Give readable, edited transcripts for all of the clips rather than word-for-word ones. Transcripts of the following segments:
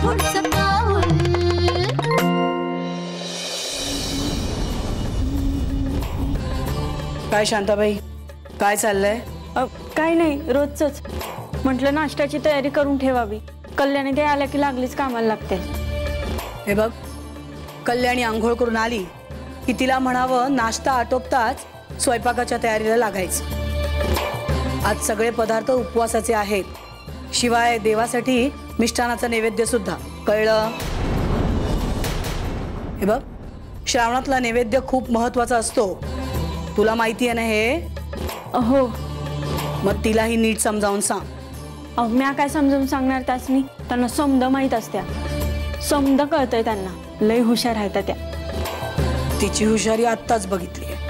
पुढचं पाऊल. काय शांताबाई, काय चाललंय? काय नाही, रोजच म्हटलं नाश्त्याची तयारी करून ठेवावी. कल्याणी ते आल्या की लागलीच कामाला लागते. हे बघ, कल्याणी आंघोळ करून आली की तिला म्हणावं नाश्ता आटोपताच स्वयंपाकाच्या तयारीला लागायचं. आज सगळे पदार्थ उपवासाचे आहेत, शिवाय देवासाठी मिष्टानाचा नैवेद्य सुद्धा, कळलं? हे बघ, श्रावणातला नैवेद्य खूप महत्वाचा असतो, तुला माहिती आहे ना हे? हो. मग तिलाही नीट समजावून सांग. म्या काय समजून सांगणार त्यासनी? त्यांना समद माहीत असत्या, समद कळतंय त्यांना. लय हुशार आहेत त्या. तिची हुशारी आत्ताच बघितली आहे.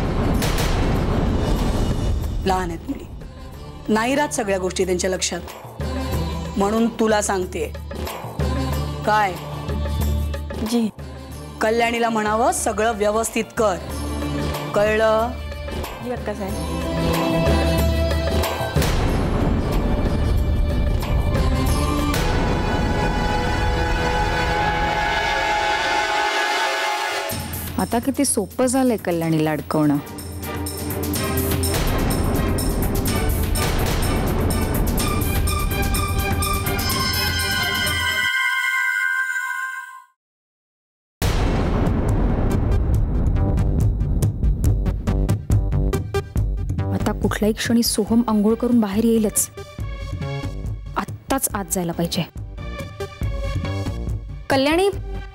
लहान आहेत मुली, नाही राहत सगळ्या गोष्टी त्यांच्या लक्षात. म्हणून तुला सांगते, काय जी, कल्याणीला म्हणावं सगळं व्यवस्थित कर, कळलं? जी अक्का साहेब. आता किती सोपं झालंय कल्याणीला अडकवणं. आता कुठल्याही क्षणी सोहम अंघोळ करून बाहेर येईलच. आत्ताच आत जायला पाहिजे. कल्याणी,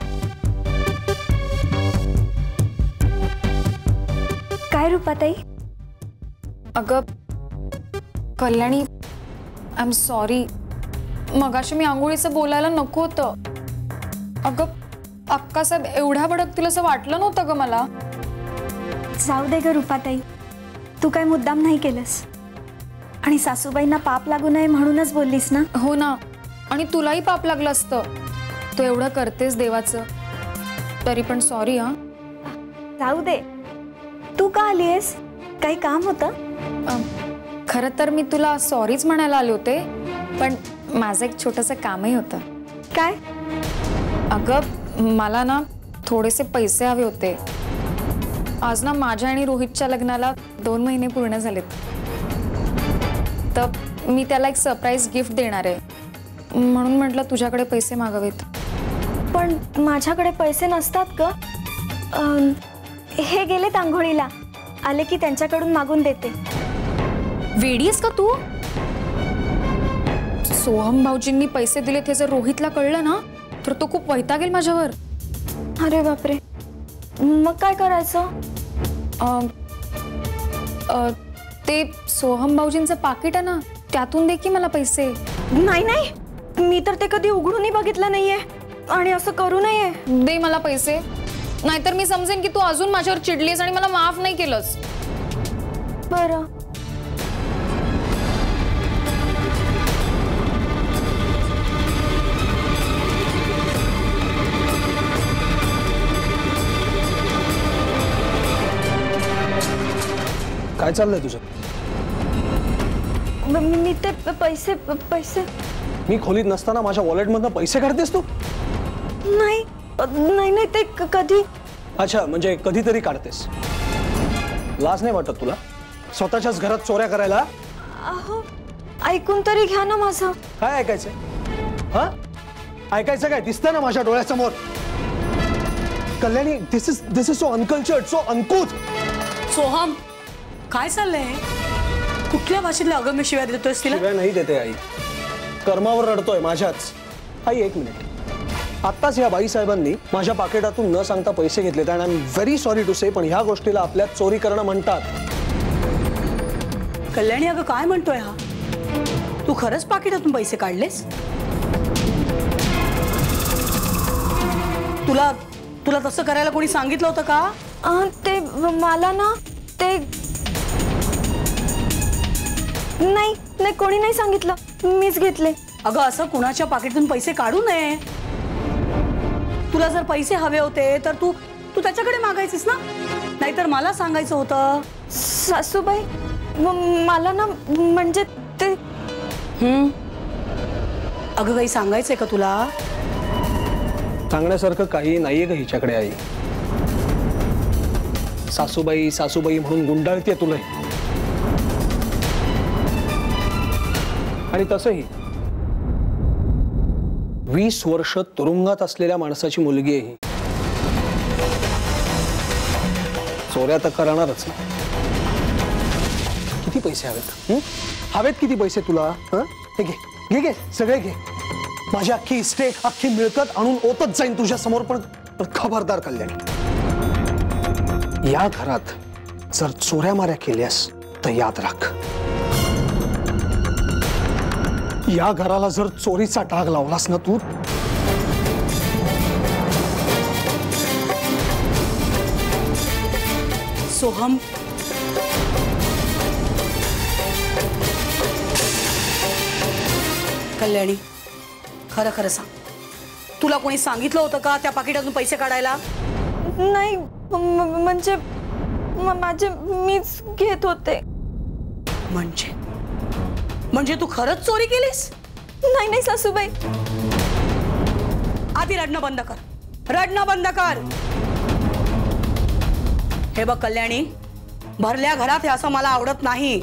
काय रूपाताई? अगं कल्याणी, आय एम सॉरी. मगाशी मी आंघोळीचं बोलायला नको होतं. अगं अक्कासाहेब एवढ्या भडकतील असं वाटलं नव्हतं ग मला. जाऊ दे ग रूपाताई, तू काय मुद्दाम नाही केलंस. आणि सासूबाईंना पाप लागू नये म्हणूनच बोललीस ना? हो ना, आणि तुलाही पाप लागलं असतं. तू एवढं करतेस देवाचं, तरी पण सॉरी. हा, जाऊ दे. तू का आलीयस? काही काम होतं? खरं तर मी तुला सॉरीच म्हणायला आले होते, पण माझं एक छोटंसं कामही होतं. काय? अगं मला ना थोडेसे पैसे हवे होते. आज ना माझ्या आणि रोहितच्या लग्नाला 2 महिने पूर्ण झालेत. तर मी त्याला एक सरप्राईज गिफ्ट देणार आहे, म्हणून म्हटलं तुझ्याकडे पैसे मागावेत. पण माझ्याकडे पैसे नसतात ग. हे गेलेत आंघोळीला, आले की त्यांच्याकडून मागून देते. वेडी आहेस का तू? सोहम भाऊजींनी पैसे दिलेत हे जर रोहितला कळलं ना, तर तो खूप वैतागेल माझ्यावर. अरे बापरे, मग काय करायचं? ते सोहम भाऊजींचं पाकिट आहे ना, त्यातून दे की मला पैसे. नाही नाही, मी तर ते कधी उघडूनही बघितलं नाहीये, आणि असं करू नये. दे मला पैसे, नाहीतर मी समजेन की तू अजून माझ्यावर चिडलीस आणि मला माफ नाही केलंस. बरं. काय चाललंय तुझं? मी ते पैसे पैसे मी खोलीत नसताना माझ्या वॉलेटमधनं पैसे काढतेस तू? नाही नाही नाही, ते कधी. अच्छा, म्हणजे कधीतरी काढतेस. लाज नाही वाटत तुला स्वतःच्याच घरात चोऱ्या करायला? अहो, ऐकून तरी घ्या ना माझं. काय ऐकायचंय? हा, ऐकायचं काय? दिसतंय ना माझ्या डोळ्यासमोर. Kalyani, this is so uncultured, so uncouth. Soham, काय चाललंय? कुठल्या भाषेतल्या अगम्य शिव्या देतोयस तिला? शिव्या नाही देते आई, कर्मावर रडतोय माझ्याच. आई एक मिनिट, आत्ताच या बाईसाहेबांनी माझ्या पाकिटातून न सांगता पैसे घेतले, आणि I am very sorry to say, पण ह्या गोष्टीला आपल्यात चोरी करणं म्हणतात. कल्याणी, अगं काय म्हणतोय हा? तू खरंच पाकिटातून पैसे काढलेस? तुला तुला तसं करायला कोणी सांगितलं होतं का? ते मला ना, ते नाही नाही, कोणी नाही सांगितलं, मीच घेतले. अगं असं कुणाच्या पाकिटातून पैसे काढू नये. तुला जर पैसे हवे होते तर तू त्याच्याकडे मागायचीस ना, नाहीतर मला सांगायचं होतं. सासूबाई, मला ना म्हणजे ते अगं काही सांगायचंय का तुला? सांगण्यासारखं काही नाहीये का हिच्याकडे आई? सासूबाई सासूबाई म्हणून गुंडाळते तुला. आणि तसंही 20 वर्ष तुरुंगात असलेल्या माणसाची मुलगी आहे ही. चोऱ्या तर करणारच ना. किती पैसे हवेत? हवेत किती पैसे तुला? हे घे घे घे सगळे घे. माझी अख्खी इस्टेट अख्खी मिळकत आणून ओतच जाईन तुझ्या समोर. पण खबरदार कल्याणी, या घरात जर चोऱ्या माऱ्या केल्यास तर याद राख, या घराला जर चोरीचा डाग लावलास ना तू, सोहम, कल्याणी खरं खरं सांग, तुला कोणी सांगितलं होतं का त्या पाकिटातून पैसे काढायला? नाही म्हणजे माझे मीच घेत होते. म्हणजे तू खरंच चोरी केलीस? नाही नाही सासूबाई. आधी रडणं बंद कर, रडणं बंद कर. हे बघ कल्याणी, भरल्या घरात हे असं मला आवडत नाही.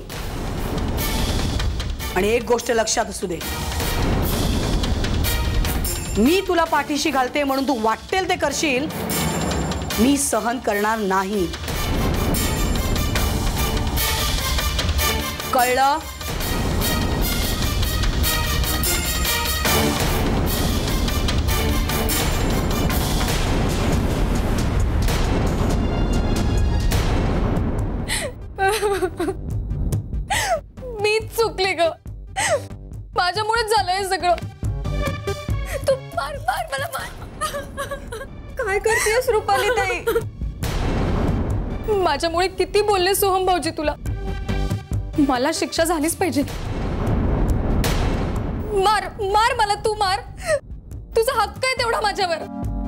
आणि एक गोष्ट लक्षात असू दे, मी तुला पाठीशी घालते म्हणून तू वाटेल ते करशील, मी सहन करणार नाही. कळलं? मीच चुकले ग, माझ्यामुळेच झालं हे सगळं. तू मार मार मला मार. काय करतेस रुपाली ताई? माझ्यामुळे किती बोलले सोहम भाऊजी तुला. मला शिक्षा झालीच पाहिजे. मार मार मला, तू मार. तुझा हक्क आहे तेवढा माझ्यावर.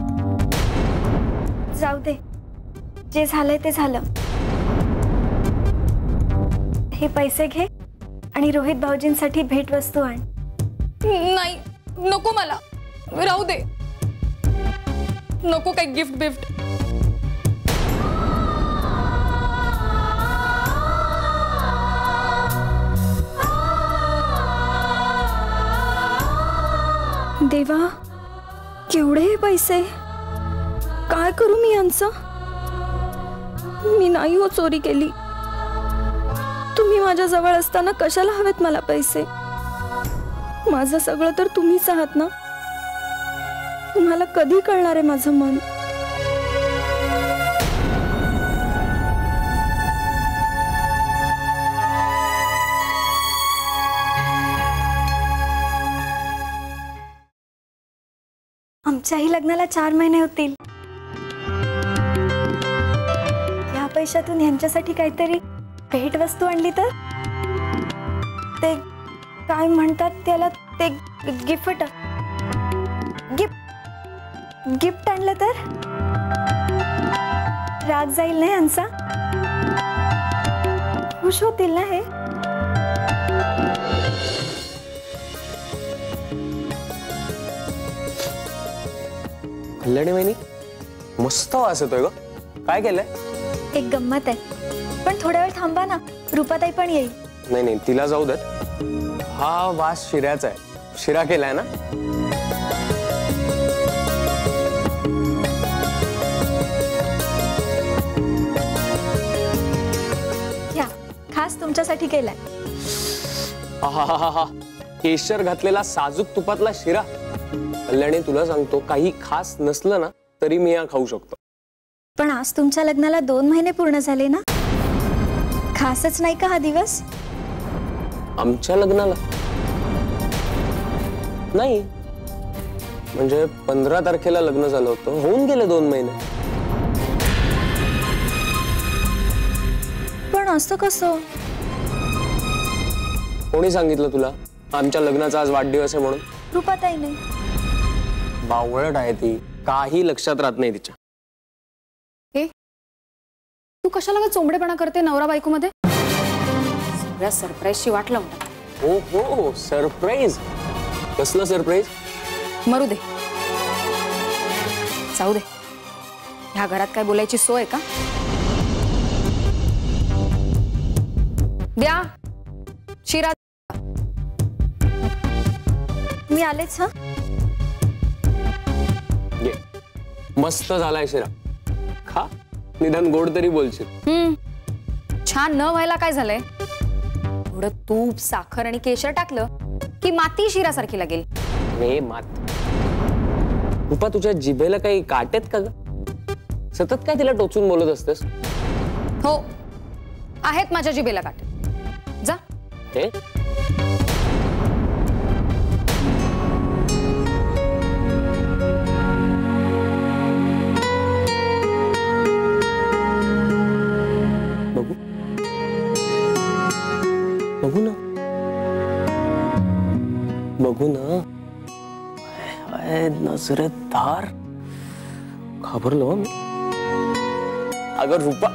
जाऊ दे, जे झालंय ते झालं. हे पैसे घे आणि रोहित भाऊजींसाठी भेटवस्तू आण. नाही नको, मला राहू दे. नको काही गिफ्ट बिफ्ट. देवा, केवढे पैसे! काय करू मी यांचं? मी नाही हो चोरी केली. तुम्ही माझ्या जवळ असताना कशाला हवेत मला पैसे? माझं सगळं तर तुम्हीच आहात ना. तुम्हाला कधी कळणार आहे माझं मन? आमच्याही लग्नाला 4 महिने होतील. या पैशातून यांच्यासाठी काहीतरी भेटवस्तू आणली तर? ते काय म्हणतात त्याला, ते गिफ्ट गिफ्ट आणलं तर राग जाईल ना यांचा? खुश होतील ना हे? कल्याणी वहिनी, मस्त वास येतोय ग. काय केलंय? एक गंमत आहे, पण थोडा वेळ थांबा ना, रूपाताई पण येईल. नाही नाही, तिला जाऊ देत. हा वास शिऱ्याचा आहे. शिरा केलाय ना? या, खास तुमच्यासाठी केलाय. हा, केशर घातलेला साजूक तुपातला शिरा. कल्याणी, तुला सांगतो, काही खास नसलं ना तरी मी हा खाऊ शकतो. पण आज तुमच्या लग्नाला 2 महिने पूर्ण झाले ना. खासच नाही का हा दिवस? आमच्या लग्नाला नाही, म्हणजे 15 तारखेला लग्न झालं होतं, होऊन गेले 2 महिने. पण असं कसं? कोणी सांगितलं तुला आमच्या लग्नाचा आज वाढदिवस आहे म्हणून? रूपाताई नाही. बावळट आहे ती, काही लक्षात राहत नाही तिच्या. तू कशाला ग चोंबडेपणा करते नवरा बायको मध्ये? सगळ्या सरप्राईजची वाट लावून. हो हो, सरप्राईज. कसलं सरप्राईज? मरू दे, जाऊ दे. ह्या घरात काय बोलायची सोय आहे का? द्या शिरा. मी आलेच. हा, घे. मस्त झालाय शिरा. खा, निदान गोड तरी बोलशील. छान न व्हायला काय झालंय? थोडं तूप, साखर आणि केशर टाकलं की माती शिरासारखी लागेल. रे मात, रुपा तुझ्या जिभेला काही काटेत का ग? सतत काय तिला टोचून बोलत असतेस? हो, आहेत माझ्या जिभेला काटे. जा. हे बघू बघू ना, बघू ना. नजरेदार, घाबरलो मी. अगर रुपा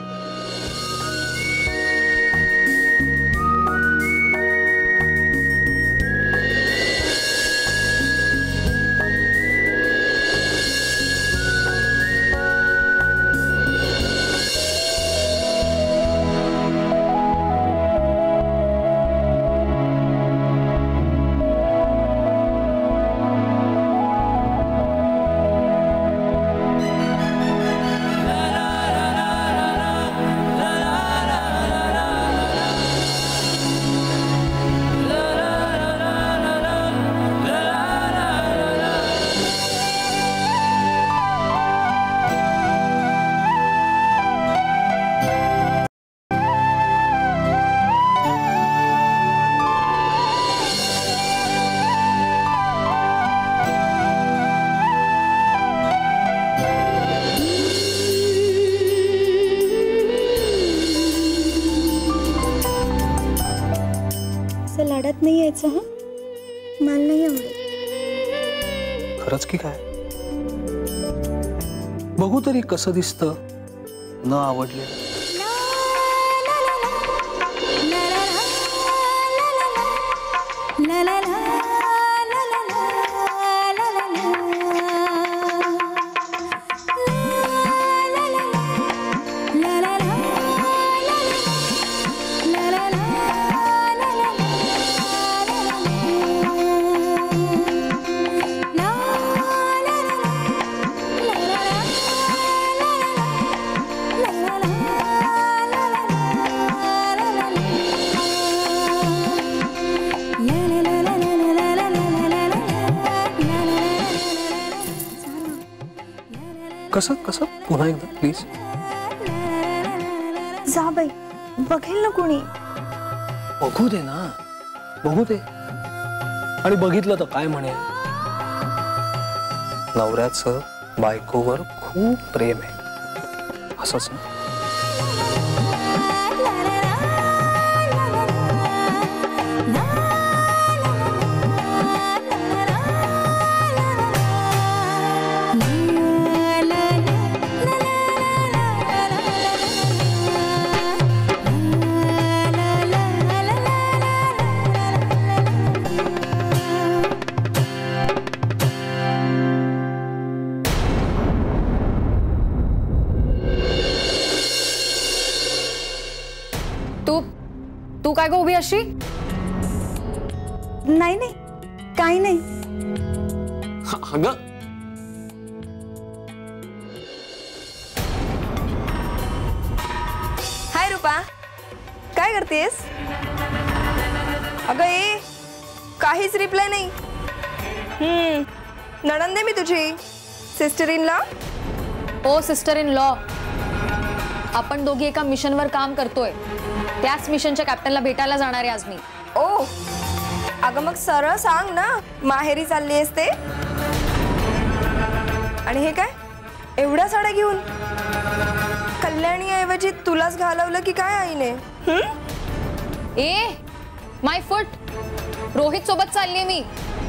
लाडात नाही यायचं. हा, मला नाही आवडत. खरंच की काय? बघू तरी कसं दिसतं न आवडले. कसं कसं पुन्हा एकदा प्लीज. जा बाई, बघेल ना कोणी. बघू दे ना, बघू दे. आणि बघितलं तर काय म्हणेल? नवऱ्याचं बायकोवर खूप प्रेम आहे, असंच ना? तू काय गो उभी अशी? नाही नाही, काही नाही. अगं हाय रूपा, काय करतेस? अगं ए, काहीच रिप्लाय नाही. नणंद आहे मी तुझी, sister in law. Oh sister in law, आपण दोघी एका मिशनवर काम करतोय. त्याच मिशनच्या कॅप्टनला भेटायला जाणार आहे आज मी. ओ, अगं मग सरळ सांग ना माहेरी चालली आहेस ते. आणि हे काय एवढ्या साड्या घेऊन? कल्याणी ऐवजी तुलाच घालवलं की काय आईने? ए माय फुट, रोहित सोबत चाललीये मी.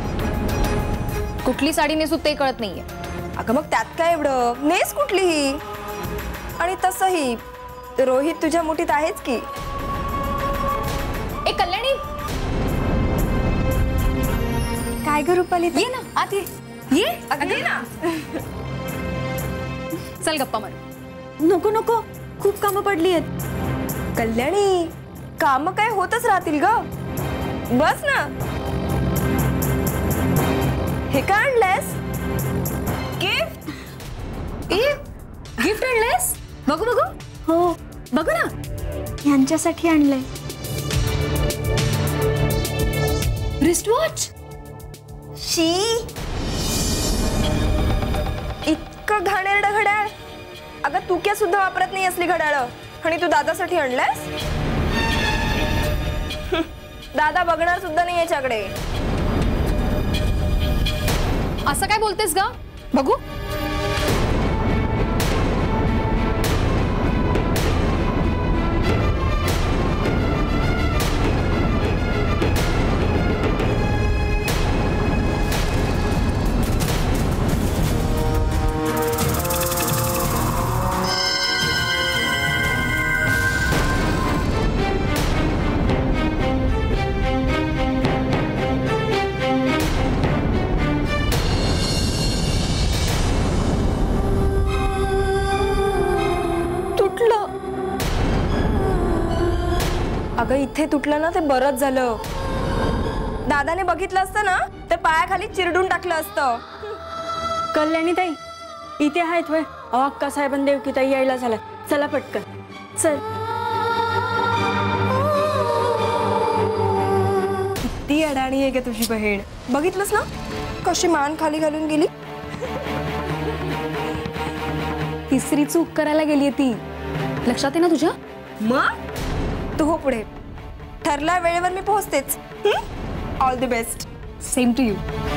कुठली साडी नेसू ते कळत नाहीये. अगं मग त्यात काय एवढं, नेस कुठलीही. आणि तसंही रोहित तुझ्या मुठीत आहेच की. ए कल्याणी, काय काय ग रुपाली ये ना आत ये अगं ये ना चल गप्पा मार. नको नको खूप कामं पडली आहेत. कल्याणी काम काय होतच राहतील ग. बस ना. हे काय आणलंयस? गिफ्ट. गिफ्ट आणलंयस? बघू बघू. हो बघू ना. यांच्यासाठी आणलंय. Wrist watch. शी, इतकं घाणेरडं घड्याळ. अगं तू क्या सुद्धा वापरत नाही असली घड्याळ आणि तू दादासाठी आणलंयस? दादा बघणार सुद्धा नाही याच्याकडे. असं काय बोलतेस ग? बघू. अगं इथे तुटलं ना ते बरंच झालं. दादाने बघितलं असतं ना तर पायाखाली चिरडून टाकलं असतं. कल्याणी ताई इथे आहेत वय. अक्का साहेबांनी देवकी ताई यायला झालं. चला पटकन. चल. किती अडाणी आहे का तुझी बहीण. बघितलंस ना कशी मान खाली घालून गेली. तिसरी चूक करायला गेली ती. लक्षात आहे ना तुझ्या? मग तू हो पुढे. ठरल्या वेळेवर मी पोहोचतेच. All the best. Same to you.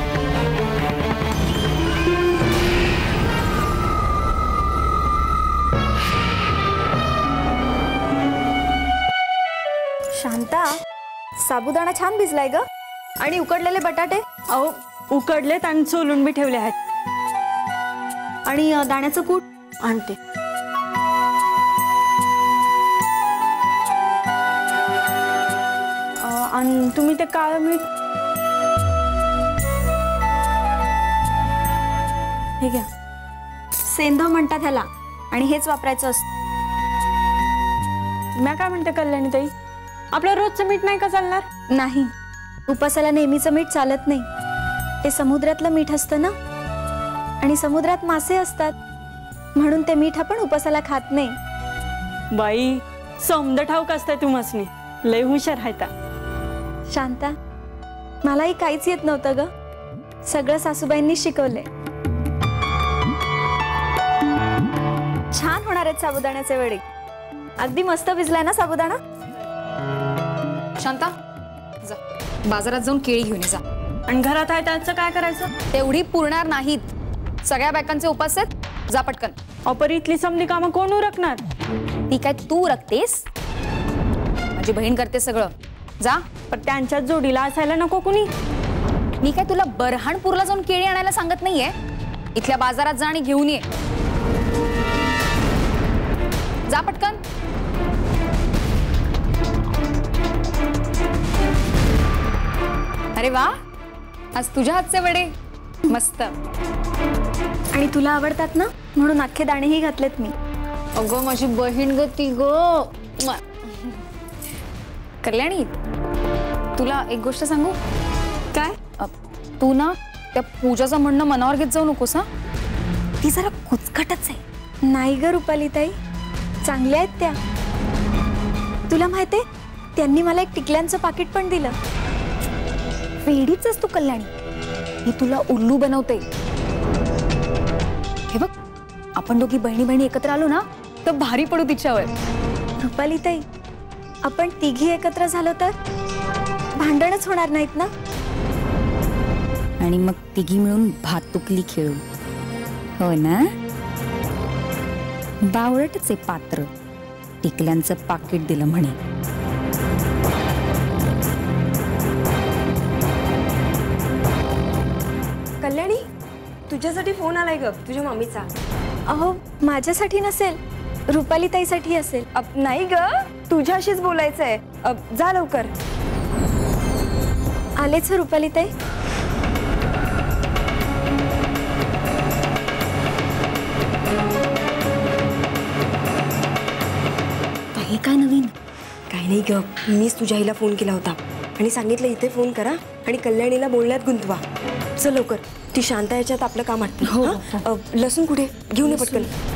Shanta साबुदाणा छान भिजलाय ग. आणि उकडलेले बटाटे. अहो उकडलेत आणि सोलून बी ठेवले आहेत. आणि दाण्याचं कूट आणते. आणि तुम्ही ते काळं मीठ हे घ्या. सेंधव म्हणतात ह्याला आणि हेच वापरायचं असतं. मी काय म्हणते कल्याणी ताई, आपलं रोजचं मीठ नाही का चालणार? नाही, उपासाला नेहमीचं मीठ चालत नाही. ते समुद्रातलं मीठ असतं ना, आणि समुद्रात मासे असतात म्हणून ते मीठ आपण उपासाला खात नाही. बाई समद ठाऊक असतंय तुम्हासनी. लय हुशार आहे ता. शांता मलाही काहीच येत नव्हतं ग. सगळं सासूबाईंनी शिकवलंय. छान होणार आहेत साबुदाण्याचे वडे. अगदी मस्त भिजलाय ना साबुदाणा. शांता जा बाजारात जाऊन केळी घेऊन ये जा. आणि घरात आहे त्याचं काय करायचं? तेवढी पुरणार नाहीत. सगळ्या बायकांचे उपास आहेत. जा पटकन. ऑपर इथली समधी कामं कोण उरकणार? ती काय तू रखतेस? माझी बहीण करते सगळं. जा. पण त्यांच्यात जोडीला असायला नको कुणी. मी काय तुला बरहाणपूरला जाऊन केळी आणायला सांगत नाहीये. इथल्या बाजारात जा आणि घेऊन ये. जा पटकन. अरे वा, आज तुझ्या हातचे वडे मस्त. आणि तुला आवडतात ना म्हणून अख्खे दाणेही घातलेत मी. अगं माझी बहीण ग ती ग. कल्याणी तुला एक गोष्ट सांगू काय? तू ना त्या पूजाचं म्हणणं मनावर घेत जाऊ नकोस. हा, ती जरा कुचकटच आहे. नाही ग रुपाली ताई, चांगल्या आहेत त्या. तुला माहितीये त्यांनी मला एक टिकल्यांचं पाकिट पण दिलं. वेडीच आहेस तू कल्याणी. मी तुला उल्लू बनवते. हे बघ, आपण दोघी बहिणी बहिणी एकत्र आलो ना तर भारी पडू तिच्यावर. रुपाली ताई, आपण तिघी एकत्र झालो तर भांडणच होणार नाहीत ना. आणि मग तिघी मिळून भातुकली खेळू. हो ना. बावळटचे पात्र टिकल्यांचं पाकिट दिलं म्हणे. कल्याणी तुझ्यासाठी फोन आलाय ग तुझ्या मम्मीचा. अहो माझ्यासाठी नसेल, रुपाली ताईसाठी असेल. नाही ग, तुझ्याशीच बोलायचंय. जा लवकर. आलेच रुपाली ताई. काही नाही ग, मीच तुझ्या आईला फोन केला होता आणि सांगितलं इथे फोन करा आणि कल्याणीला बोलण्यात गुंतवा. चल लवकर, ती शांत याच्यात आपलं काम आटपू. लसूण कुठे घेऊन ये पटकन.